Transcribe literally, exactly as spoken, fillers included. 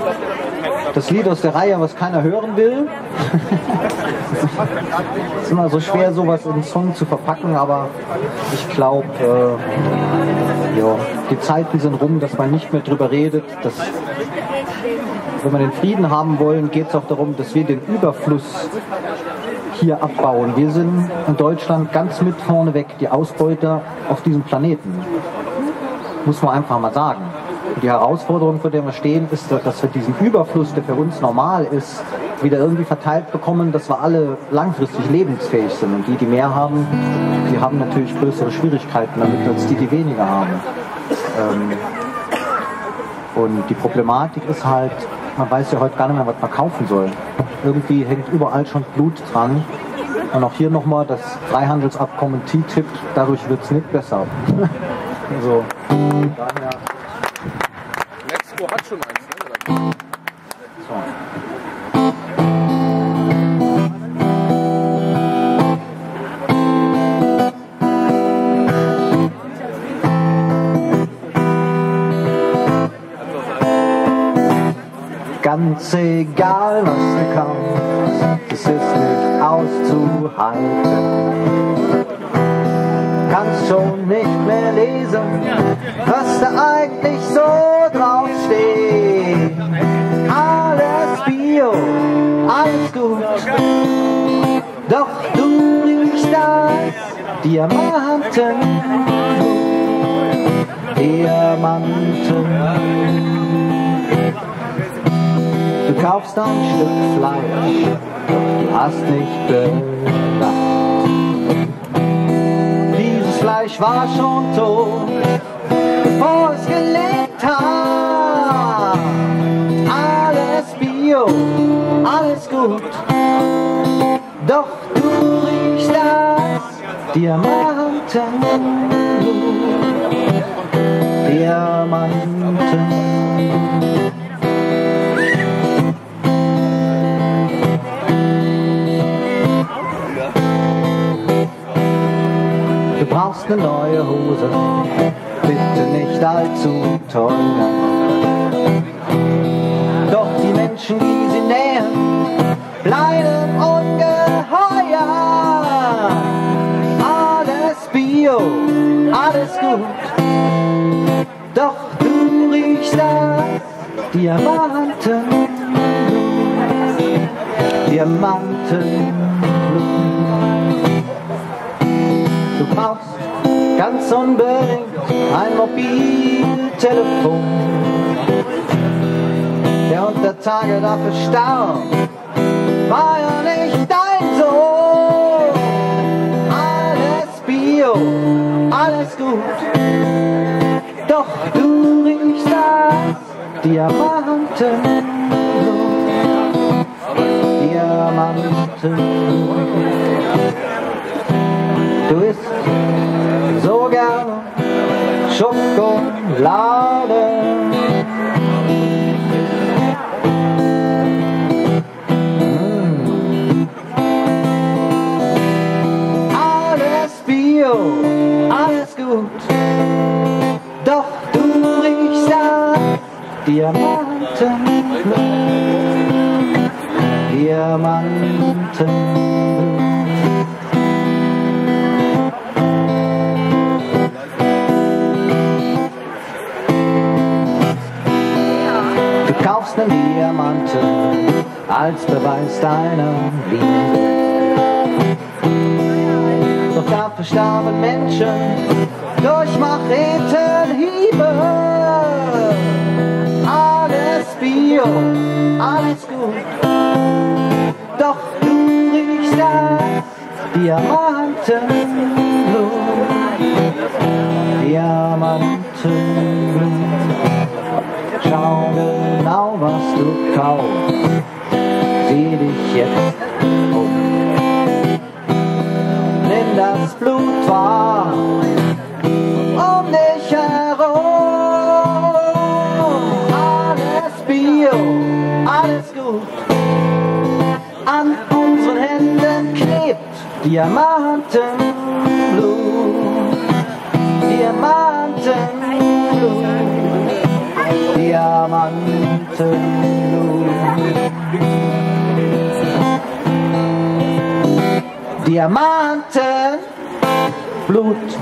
das Lied aus der Reihe, was keiner hören will. Es ist immer so schwer, sowas in einen Song zu verpacken, aber ich glaube, äh, ja, die Zeiten sind rum, dass man nicht mehr drüber redet. Dass, wenn wir den Frieden haben wollen, geht es auch darum, dass wir den Überfluss hier abbauen. Wir sind in Deutschland ganz mit vorne weg, die Ausbeuter auf diesem Planeten. Muss man einfach mal sagen. Und die Herausforderung, vor der wir stehen, ist, dass wir diesen Überfluss, der für uns normal ist, wieder irgendwie verteilt bekommen, dass wir alle langfristig lebensfähig sind. Und die, die mehr haben, die haben natürlich größere Schwierigkeiten damit, als die, die weniger haben. Ähm und die Problematik ist halt, man weiß ja heute gar nicht mehr, was man kaufen soll. Irgendwie hängt überall schon Blut dran. Und auch hier nochmal das Freihandelsabkommen T T I P, dadurch wird es nicht besser. Also, daher. Mexiko hat schon eins, ne? So. Ganz egal, was du kaufst, es ist nicht auszuhalten. Kannst schon nicht mehr lesen, was da eigentlich so drauf steht. Alles Bio, alles gut, doch du riechst das Diamanten, Diamanten. Du kaufst ein Stück Fleisch, doch du hast nicht bedacht. Dieses Fleisch war schon tot, bevor es gelebt hat. Alles Bio, alles gut, doch du riechst das Diamanten, Diamanten. Du brauchst eine neue Hose, bitte nicht allzu teuer. Doch die Menschen, die sie nähen, bleiben ungeheuer. Alles Bio, alles gut, doch du riechst das Diamanten, Diamanten. Du brauchst ganz unbedingt ein Mobiltelefon. Der unter Tage dafür starb, war ja nicht dein Sohn. Alles Bio, alles gut, doch du riechst das Diamanten, Diamanten. Du isst so gern Schokolade. Mm. Alles Bio, alles gut, doch du riechst das Diamanten, Diamanten. Du kaufst einen Diamanten als Beweis deiner Liebe. Doch dafür starben Menschen durch Machetenhiebe. Alles Bio, alles gut, doch du riechst das Diamantenblut, Diamantenblut. Schau genau, was du kaufst, sieh dich jetzt um. Nimm das Blut wahr, um dich herum. Alles Bio, alles gut, an unseren Händen klebt Diamantenblut, Diamantenblut. Diamanten. Diamantenblut.